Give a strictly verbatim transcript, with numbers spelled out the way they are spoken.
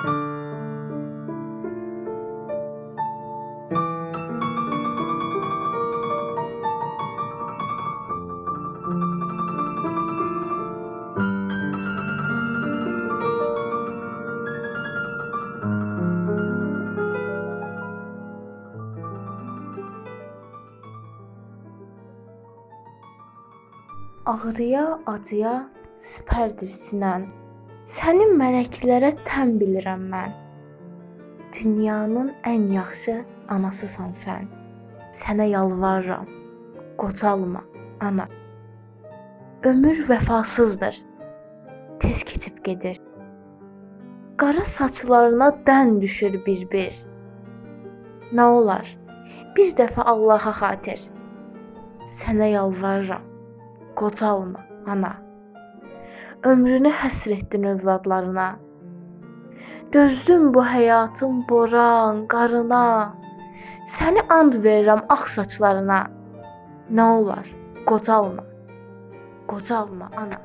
Ağrıya, acıya sipərdir sinən. Sənin mələklərə tən bilirəm mən. Dünyanın ən yaxşı anasısan sən. Sənə yalvarıram, qocalma, ana. Ömür vəfasızdır, tez keçib gedir. Qara saçlarına dən düşür bir-bir. Nə olar, bir dəfə Allaha xatir. Sənə yalvarıram, qocalma, ana. Ömrünü həsr etdin övladlarına. Dözdün bu həyatın boran, qarına. Səni and verirəm ağ saçlarına. Nə olar, qocalma, qocalma, ana.